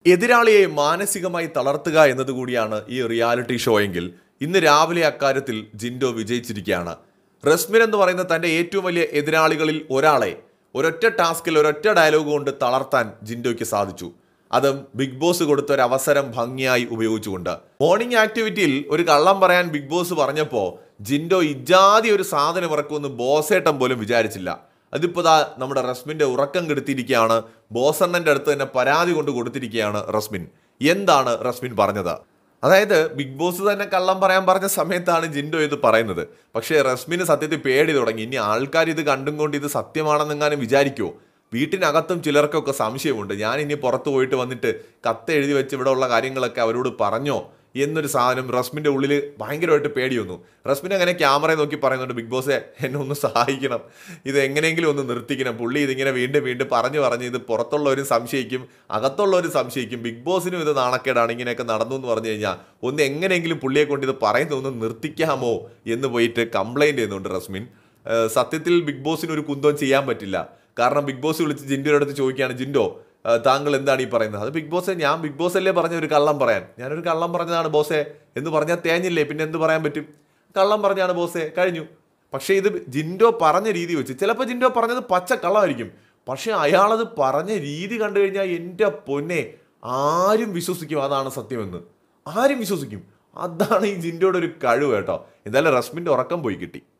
എതിരാളിയെ മാനസികമായി തളർത്തുക എന്നതുകൂടിയാണ് ഈ റിയാലിറ്റി ഷോ എങ്കിൽ ഇന്ന് രാവിലെ അക്കാര്യത്തിൽ ജിൻഡോ വിജയിച്ചിരിക്കുകയാണ്. റസ്മിൻ എന്ന് പറയുന്ന തൻ്റെ ഏറ്റവും വലിയ എതിരാളികളിൽ ഒരാളെ ഒരൊറ്റ ടാസ്കിൽ ഒരൊറ്റ ഡയലോഗ് കൊണ്ട് തളർത്താൻ ജിൻഡോയ്ക്ക് സാധിച്ചു. അതും ബിഗ് ബോസ് കൊടുത്ത ഒരു അവസരം ഭംഗിയായി ഉപയോഗിച്ചുകൊണ്ട്. മോർണിംഗ് ആക്ടിവിറ്റിയിൽ ഒരു കള്ളം പറയാൻ ബിഗ് ബോസ് പറഞ്ഞപ്പോൾ ജിൻഡോ ഇജാതി ഒരു സാധനം ഇറക്കുമെന്ന് ബോസേട്ടൻ പോലും വിചാരിച്ചില്ല. അതിപ്പോൾ നമ്മുടെ റസ്മിൻ്റെ ഉറക്കം കെടുത്തിയിരിക്കുകയാണ്. ബോസണ്ണൻ്റെ അടുത്ത് തന്നെ പരാതി കൊണ്ട് കൊടുത്തിരിക്കുകയാണ് റസ്മിൻ. എന്താണ് റസ്മിൻ പറഞ്ഞത്? അതായത് ബിഗ് ബോസ് തന്നെ കള്ളം പറയാൻ പറഞ്ഞ സമയത്താണ് ജിൻഡോ ഇത് പറയുന്നത്. പക്ഷേ റസ്മിന് സത്യത്തിൽ പേടി തുടങ്ങി. ഇനി ആൾക്കാർ ഇത് കണ്ടും കൊണ്ട് ഇത് സത്യമാണെന്നെങ്ങാനും വിചാരിക്കുമോ? വീട്ടിനകത്തും ചിലർക്കൊക്കെ സംശയമുണ്ട്. ഞാൻ ഇനി പുറത്ത് പോയിട്ട് വന്നിട്ട് കത്ത് എഴുതി വെച്ച് ഇവിടെ ഉള്ള കാര്യങ്ങളൊക്കെ അവരോട് പറഞ്ഞോ എന്നൊരു സാധനം റസ്മിൻ്റെ ഉള്ളിൽ ഭയങ്കരമായിട്ട് പേടി വന്നു. റസ്മിൻ അങ്ങനെ ക്യാമറയെ നോക്കി പറയുന്നുണ്ട്, ബിഗ് ബോസെ എന്നെ ഒന്ന് സഹായിക്കണം, ഇത് എങ്ങനെയെങ്കിലും ഒന്ന് നിർത്തിക്കണം. പുള്ളി ഇതിങ്ങനെ വീണ്ടും വീണ്ടും പറഞ്ഞ് ഇത് പുറത്തുള്ളവരും സംശയിക്കും, അകത്തുള്ളവരും സംശയിക്കും, ബിഗ് ബോസിനും ഇത് നാണക്കേടാണ് ഇങ്ങനെയൊക്കെ നടന്നു എന്ന് പറഞ്ഞു കഴിഞ്ഞാൽ ഒന്ന് എങ്ങനെയെങ്കിലും പുള്ളിയെ കൊണ്ട് ഇത് പറയുന്നതൊന്ന് നിർത്തിക്കാമോ എന്ന് പോയിട്ട് കംപ്ലൈൻറ്റ് ചെയ്യുന്നുണ്ട് റസ്മിൻ. സത്യത്തിൽ ബിഗ് ബോസിന് ഒരു കുന്തവും ചെയ്യാൻ പറ്റില്ല. കാരണം ബിഗ് ബോസ് വിളിച്ച് ജിൻഡോയുടെ അടുത്ത് ചോദിക്കുകയാണ്, ജിൻഡോ താങ്കൾ എന്താണ് ഈ പറയുന്നത്? അത് ബിഗ് ബോസെ, ഞാൻ ബിഗ് ബോസ് അല്ലേ പറഞ്ഞ ഒരു കള്ളം പറയാൻ, ഞാനൊരു കള്ളം പറഞ്ഞതാണ് ബോസെ എന്ന് പറഞ്ഞാൽ തേഞ്ഞില്ലേ, പിന്നെ എന്ത് പറയാൻ പറ്റും? കള്ളം പറഞ്ഞാണ് ബോസെ, കഴിഞ്ഞു. പക്ഷേ ഇത് ജിൻഡോ പറഞ്ഞ രീതി വെച്ച്, ചിലപ്പോൾ ജിൻഡോ പറഞ്ഞത് പച്ച കള്ളമായിരിക്കും, പക്ഷേ അയാളത് പറഞ്ഞ രീതി കണ്ടു കഴിഞ്ഞാൽ എൻ്റെ പൊന്നെ ആരും വിശ്വസിക്കും അതാണ് സത്യമെന്ന്. ആരും വിശ്വസിക്കും. അതാണ് ഈ ജിൻഡോയുടെ ഒരു കഴിവ് കേട്ടോ. എന്തായാലും റസ്മിൻ്റെ ഉറക്കം പോയി കിട്ടി.